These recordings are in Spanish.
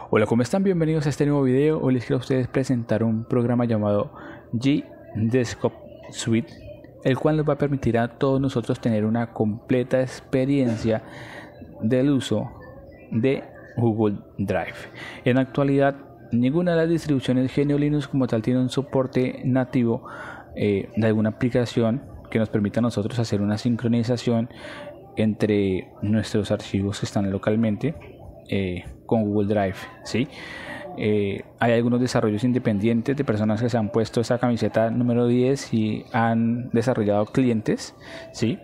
Hola, ¿cómo están? Bienvenidos a este nuevo video. Hoy les quiero a ustedes presentar un programa llamado G Desktop Suite, el cual nos va a permitir a todos nosotros tener una completa experiencia del uso de Google Drive. En la actualidad, ninguna de las distribuciones GNU Linux como tal tiene un soporte nativo de alguna aplicación que nos permita a nosotros hacer una sincronización entre nuestros archivos que están localmente con Google Drive, ¿sí? Hay algunos desarrollos independientes de personas que se han puesto esa camiseta número 10 y han desarrollado clientes, ¿sí?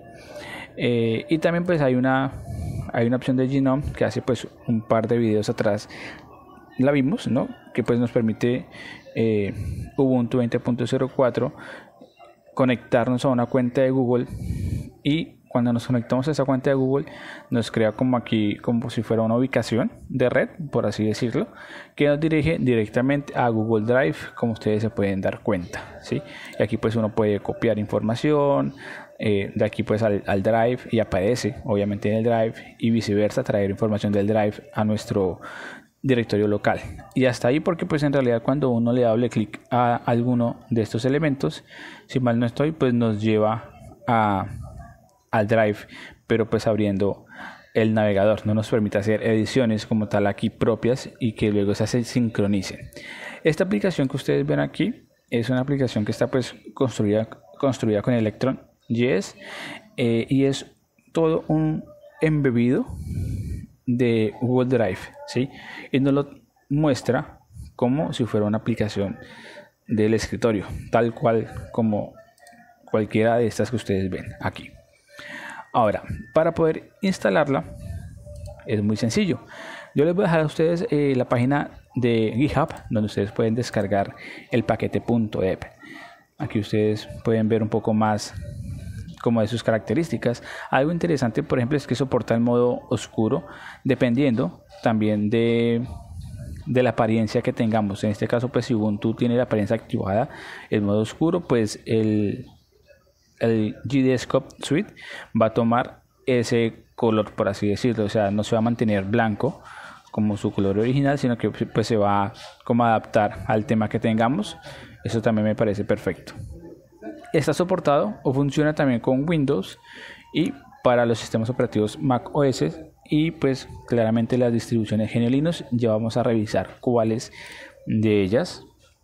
Y también pues hay una opción de Genome que hace pues un par de videos atrás la vimos, ¿no? Que pues nos permite Ubuntu 20.04 conectarnos a una cuenta de Google, y cuando nos conectamos a esa cuenta de Google nos crea como aquí, como si fuera una ubicación de red, por así decirlo, que nos dirige directamente a Google Drive, como ustedes se pueden dar cuenta, ¿sí? Y aquí pues uno puede copiar información de aquí pues al Drive, y aparece obviamente en el Drive, y viceversa, traer información del Drive a nuestro directorio local. Y hasta ahí, porque pues en realidad cuando uno le da doble clic a alguno de estos elementos, si mal no estoy, pues nos lleva al Drive, pero pues abriendo el navegador. No nos permite hacer ediciones como tal aquí propias y que luego se sincronicen. Esta aplicación que ustedes ven aquí es una aplicación que está pues construida con Electron.js, y es todo un embebido de Google Drive, ¿sí? Y nos lo muestra como si fuera una aplicación del escritorio, tal cual como cualquiera de estas que ustedes ven aquí. Ahora, para poder instalarla es muy sencillo. Yo les voy a dejar a ustedes la página de GitHub, donde ustedes pueden descargar el paquete .deb. Aquí ustedes pueden ver un poco más como de sus características. Algo interesante, por ejemplo, es que soporta el modo oscuro, dependiendo también de la apariencia que tengamos. En este caso, pues si Ubuntu tiene la apariencia activada, el modo oscuro, pues el G-Desktop Suite va a tomar ese color, por así decirlo. O sea, no se va a mantener blanco como su color original, sino que pues se va como a adaptar al tema que tengamos. Eso también me parece perfecto. Está soportado o funciona también con Windows y para los sistemas operativos Mac OS, y pues claramente las distribuciones GNU Linux. Ya vamos a revisar cuáles de ellas.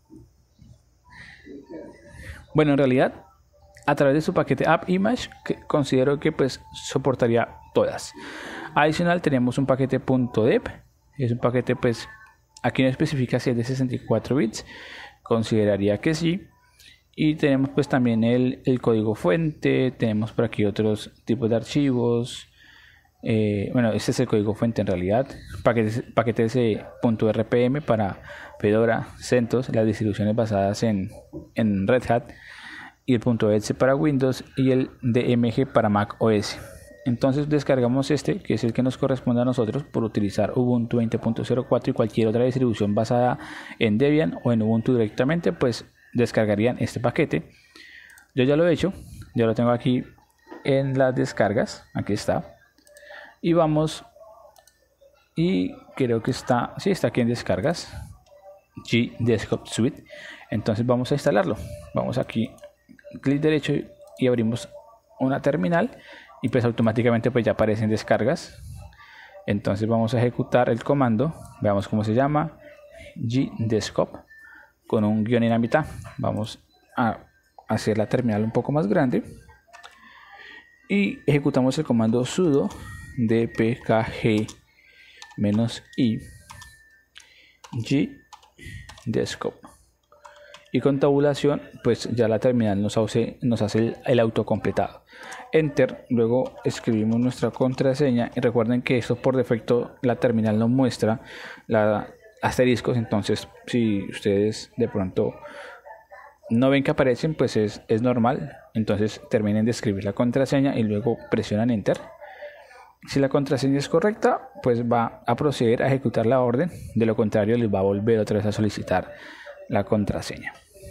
Bueno, en realidad a través de su paquete App Image, que considero que pues soportaría todas. Adicional tenemos un paquete .deb, es un paquete pues aquí no especifica si es de 64 bits, consideraría que sí. Y tenemos pues también el código fuente, tenemos por aquí otros tipos de archivos. Bueno, este es el código fuente en realidad. Paquetes de .rpm para Fedora, CentOS, las distribuciones basadas en Red Hat, y el .exe para Windows, y el DMG para Mac OS. Entonces descargamos este, que es el que nos corresponde a nosotros por utilizar Ubuntu 20.04, y cualquier otra distribución basada en Debian o en Ubuntu directamente, pues descargarían este paquete. Yo ya lo he hecho, ya lo tengo aquí en las descargas, aquí está, y vamos, y creo que está aquí en descargas, G Desktop Suite. Entonces vamos a instalarlo. Vamos aquí, clic derecho, y abrimos una terminal, y pues automáticamente pues ya aparecen descargas. Entonces vamos a ejecutar el comando, veamos cómo se llama, G Desktop, con un guión en la mitad. Vamos a hacer la terminal un poco más grande y ejecutamos el comando sudo dpkg -i G Desktop, y con tabulación pues ya la terminal nos hace el autocompletado. Enter, luego escribimos nuestra contraseña, y recuerden que esto por defecto la terminal nos muestra la asteriscos. Entonces si ustedes de pronto no ven que aparecen, pues es normal. Entonces terminen de escribir la contraseña y luego presionan enter. Si la contraseña es correcta, pues va a proceder a ejecutar la orden. De lo contrario, les va a volver otra vez a solicitar la contraseña.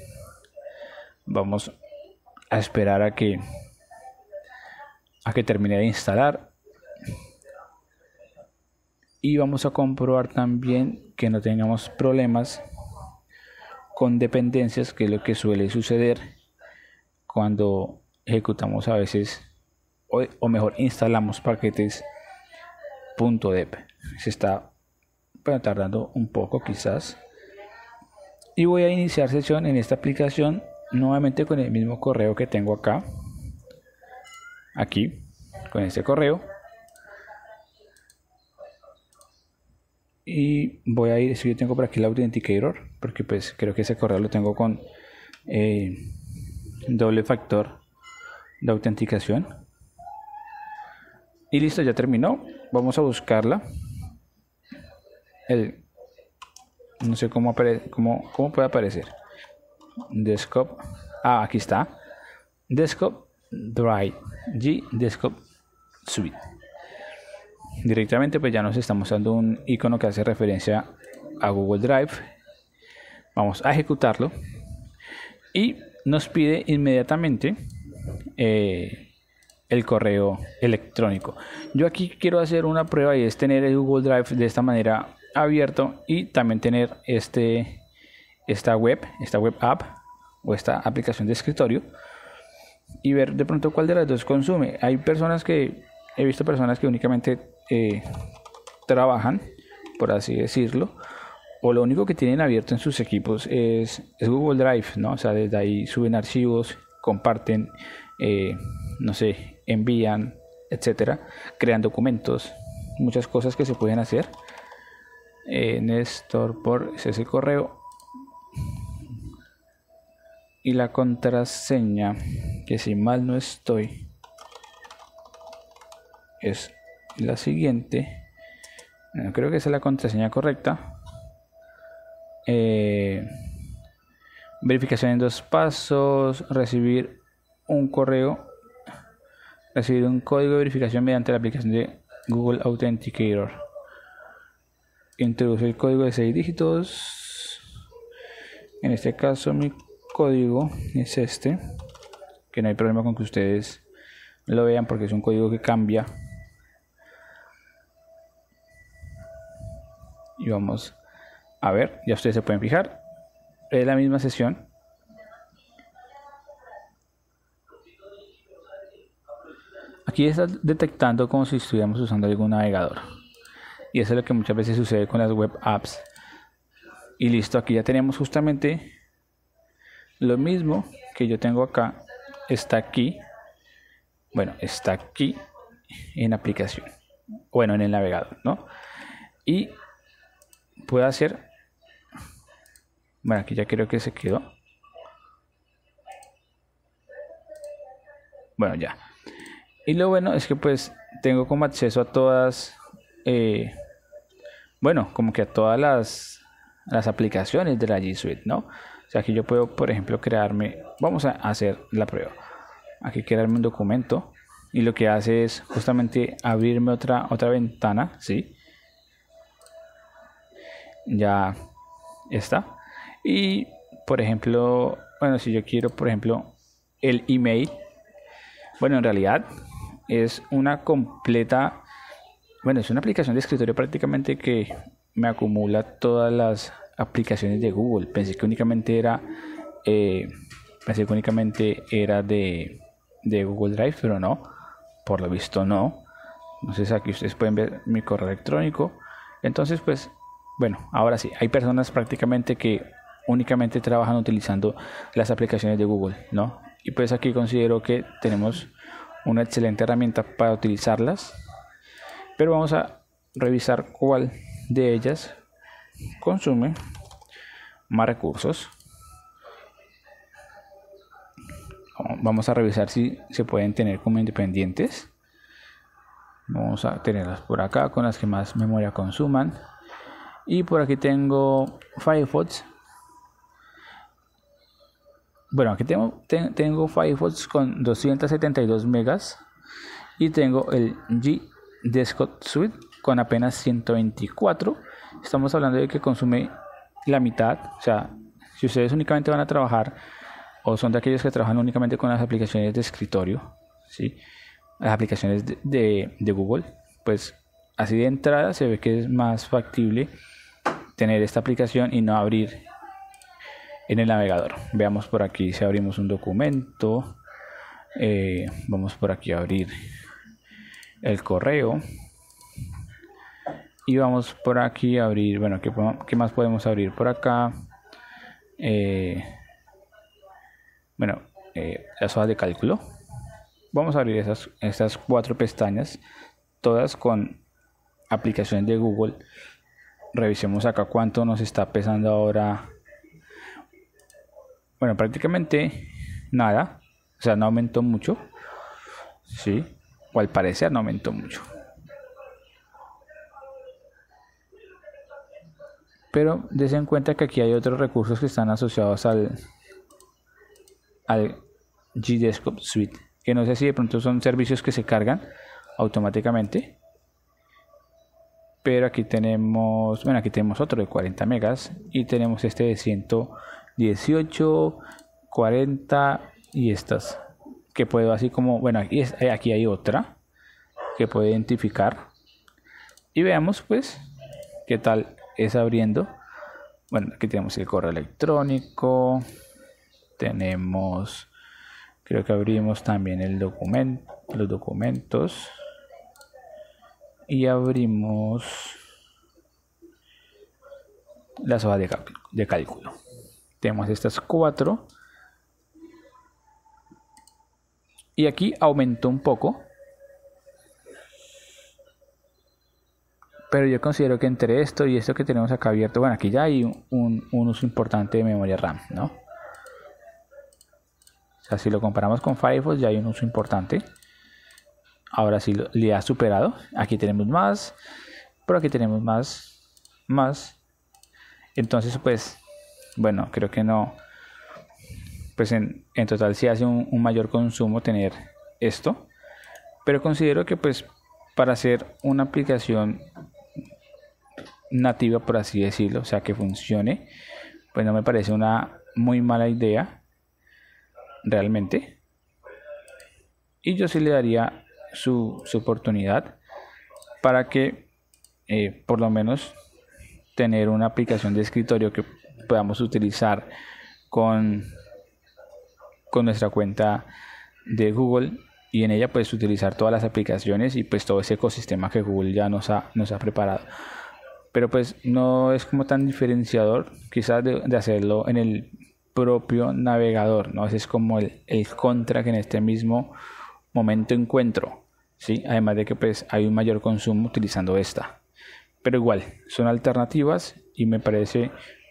Vamos a esperar a que termine de instalar. y vamos a comprobar también que no tengamos problemas con dependencias, que es lo que suele suceder cuando ejecutamos a veces o mejor instalamos paquetes .deb. Se está tardando un poco quizás, y voy a iniciar sesión en esta aplicación nuevamente con el mismo correo que tengo aquí con este correo, y voy a ir, si yo tengo por aquí el Authenticator, porque pues creo que ese correo lo tengo con doble factor de autenticación, y listo, ya terminó. Vamos a buscarla. No sé cómo puede aparecer. Desktop. Aquí está. Desktop Drive G Desktop Suite. Directamente pues ya nos está mostrando un icono que hace referencia a Google Drive. Vamos a ejecutarlo y nos pide inmediatamente el correo electrónico. Yo aquí quiero hacer una prueba, y es tener el Google Drive de esta manera abierto y también tener esta web app o esta aplicación de escritorio, y ver de pronto cuál de las dos consume. He visto personas que únicamente trabajan, por así decirlo, o lo único que tienen abierto en sus equipos es Google Drive, ¿no? O sea, desde ahí suben archivos, comparten, no sé, envían, etcétera, crean documentos, muchas cosas que se pueden hacer. Néstor por ese correo, y la contraseña, que si mal no estoy es la siguiente. Bueno, creo que esa es la contraseña correcta. Verificación en 2 pasos, recibir un código de verificación mediante la aplicación de Google Authenticator. Introduce el código de 6 dígitos. En este caso mi código es este, que no hay problema con que ustedes lo vean porque es un código que cambia. Y vamos a ver, ya ustedes se pueden fijar, es la misma sesión. Aquí está detectando como si estuviéramos usando algún navegador, y eso es lo que muchas veces sucede con las web apps. Y listo, aquí ya tenemos justamente lo mismo que yo tengo acá. Está aquí en aplicación, bueno, en el navegador, ¿no? Y puedo hacer, bueno, aquí ya creo que se quedó, bueno, ya. Y lo bueno es que pues tengo como acceso a todas, como que a todas las aplicaciones de la G Suite, ¿no? O sea, aquí yo puedo, por ejemplo, vamos a hacer la prueba. Aquí crearme un documento, y lo que hace es justamente abrirme otra ventana, ¿sí? Ya está. Y por ejemplo, si yo quiero, por ejemplo, el email, en realidad es una completa, es una aplicación de escritorio prácticamente que me acumula todas las aplicaciones de Google. Pensé que únicamente era de Google Drive, pero no, por lo visto no. Entonces aquí ustedes pueden ver mi correo electrónico. Entonces pues ahora sí, hay personas prácticamente que únicamente trabajan utilizando las aplicaciones de Google, ¿no? Y pues aquí considero que tenemos una excelente herramienta para utilizarlas, pero vamos a revisar cuál de ellas consume más recursos. Vamos a revisar si se pueden tener como independientes. Vamos a tenerlas por acá con las que más memoria consuman. Y por aquí tengo Firefox. Aquí tengo Firefox con 272 megas. Y tengo el G Desktop Suite con apenas 124. Estamos hablando de que consume la mitad. O sea, si ustedes únicamente van a trabajar, o son de aquellos que trabajan únicamente con las aplicaciones de escritorio, ¿sí? Las aplicaciones de Google, pues así de entrada se ve que es más factible tener esta aplicación y no abrir en el navegador. Veamos por aquí si abrimos un documento. Vamos por aquí a abrir el correo. Y vamos por aquí a abrir, bueno, ¿qué más podemos abrir por acá? Las hojas de cálculo. Vamos a abrir estas 4 pestañas, todas con aplicaciones de Google. Revisemos acá cuánto nos está pesando ahora. Bueno, prácticamente nada, o sea, no aumentó mucho, sí, o al parecer no aumentó mucho. Pero dense en cuenta que aquí hay otros recursos que están asociados al G-Desktop Suite, que no sé si de pronto son servicios que se cargan automáticamente. Pero aquí tenemos, bueno, aquí tenemos otro de 40 megas y tenemos este de 118, 40 y estas que puedo así como, bueno, aquí hay otra que puedo identificar y veamos pues qué tal es abriendo. Bueno, aquí tenemos el correo electrónico, tenemos, creo que abrimos también los documentos y abrimos las hojas de cálculo. Tenemos estas 4 y aquí aumentó un poco, pero yo considero que entre esto y esto que tenemos acá abierto, bueno, aquí ya hay un uso importante de memoria RAM, ¿no? O sea, si lo comparamos con Firefox ya hay un uso importante. Ahora sí le ha superado. Aquí tenemos más, pero aquí tenemos más. Entonces, pues, bueno, creo que no. Pues en total sí hace un mayor consumo tener esto. Pero considero que pues para hacer una aplicación nativa, por así decirlo, o sea que funcione, pues no me parece una muy mala idea realmente. Y yo sí le daría su oportunidad para que por lo menos tener una aplicación de escritorio que podamos utilizar con nuestra cuenta de Google y en ella pues utilizar todas las aplicaciones y pues todo ese ecosistema que Google ya nos ha preparado. Pero pues no es como tan diferenciador quizás de hacerlo en el propio navegador, ¿no? Ese es como el contra que en este mismo momento encuentro, ¿sí? Además de que pues hay un mayor consumo utilizando esta. Pero igual, son alternativas y me parece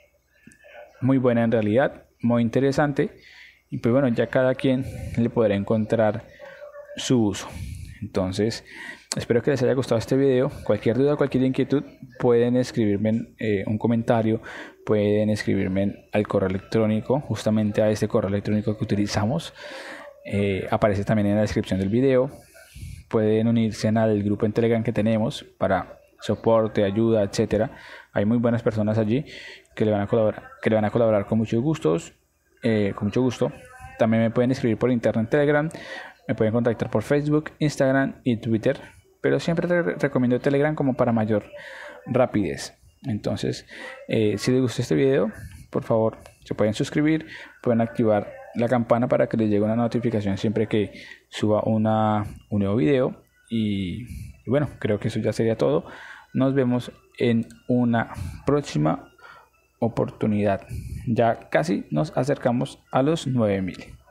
muy buena en realidad, muy interesante. Y pues bueno, ya cada quien le podrá encontrar su uso. Entonces, espero que les haya gustado este video. Cualquier duda, cualquier inquietud, pueden escribirme un comentario, pueden escribirme al correo electrónico, justamente a este correo electrónico que utilizamos. Aparece también en la descripción del video. Pueden unirse al grupo en Telegram que tenemos para soporte, ayuda, etcétera. Hay muy buenas personas allí que le van a colaborar con mucho gusto. También me pueden escribir por internet en Telegram, me pueden contactar por Facebook, Instagram y Twitter, pero siempre recomiendo Telegram como para mayor rapidez. Entonces, si les gustó este video, por favor, se pueden suscribir, pueden activar la campana para que les llegue una notificación siempre que suba un nuevo video. Y bueno, creo que eso ya sería todo. Nos vemos en una próxima oportunidad. Ya casi nos acercamos a los 9000.